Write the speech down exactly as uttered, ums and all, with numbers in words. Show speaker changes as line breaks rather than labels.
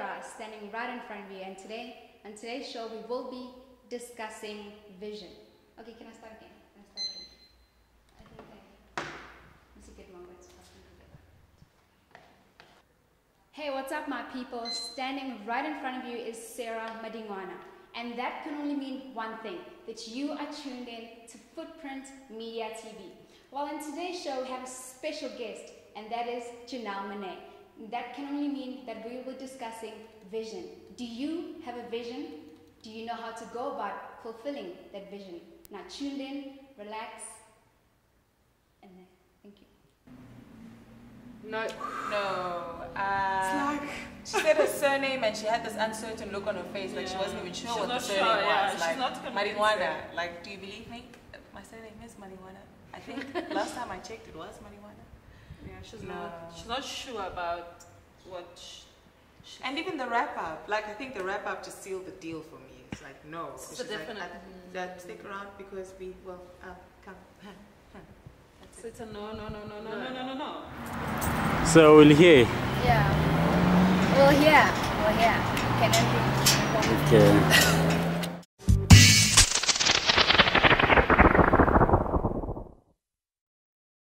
Sarah standing right in front of you, and today, on today's show, we will be discussing vision. Okay, can I start again? Can I start again? I think I, it's a good moment to start together. Hey, what's up, my people? Standing right in front of you is Sarah Madingwana, and that can only mean one thing, that you are tuned in to Footprint Media T V. Well, in today's show, we have a special guest, and that is Janelle Monet. That can only mean that we will be discussing vision. Do you have a vision? Do you know how to go about fulfilling that vision? Now tune in, relax, and then thank you.
No, no. Uh, like she said her surname and she had this uncertain look on her face, like yeah. she wasn't even sure she's what the surname sure, yeah. was. She's like Madingwana. Like, do you believe me? My surname is Madingwana. I think last time I checked it was Madingwana.
Yeah, she's
no.
not. She's not sure about what. She, she
and even the wrap up, like I think the wrap up just sealed the deal for me. It's like no,
it's a definite.
Like, that stick around because we well uh, come. That's
so it. It's a no, no, no, no, no, no, no, no, no.
So we'll hear.
Yeah. Well, yeah. Well, yeah. Can I?
Okay.